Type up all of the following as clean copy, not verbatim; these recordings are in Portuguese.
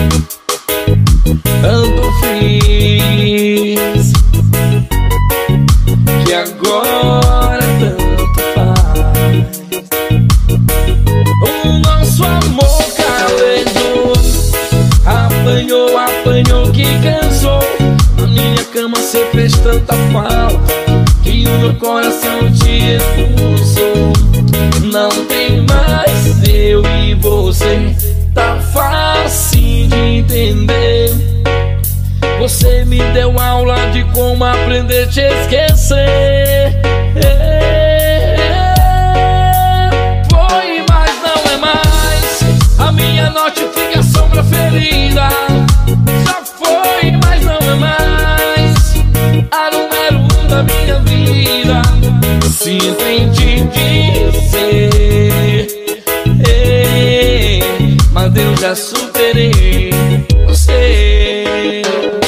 Tanto fiz que agora tanto faz. O nosso amor calejou, apanhou, apanhou que cansou. Na minha cama cê fez tanta falta que o meu coração te expulsou. Não tem mais eu e você, tá fácil de entender. Você me deu aula de como aprender a te esquecer. Foi, mas não é mais a minha notificação preferida. Já foi, mas não é mais a número 1 da minha vida. Sinto em te dizer, mas eu já superei você.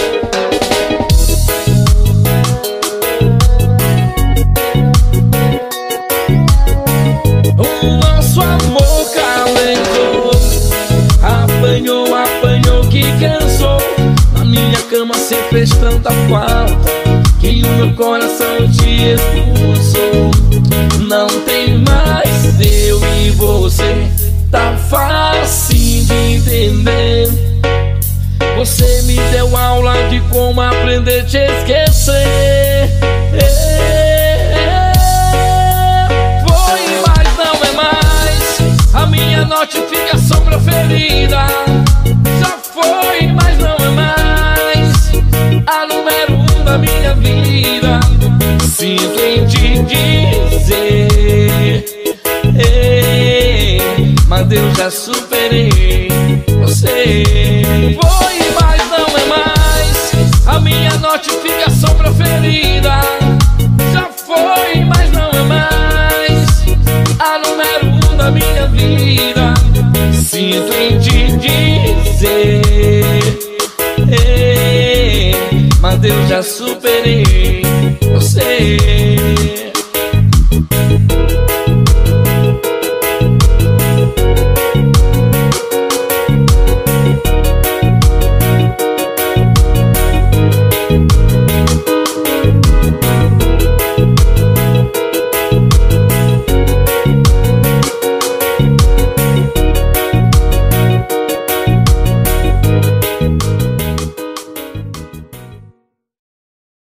O nosso amor calejou, apanhou, apanhou que cansou. Na minha cama cê fez tanta falta que o meu coração te expulsou. Não tem mais eu e você, tá fácil de entender. Você me deu aula de como aprender a te esquecer. Foi, mas não é mais a minha notificação preferida. Já foi, mas não é mais a número 1 da minha vida. Sinto em te dizer, mas eu já superei você. Foi, mas não é mais a minha notificação preferida. Já foi, mas não é mais a número 1 da minha vida. Sinto em te dizer, mas eu já superei você.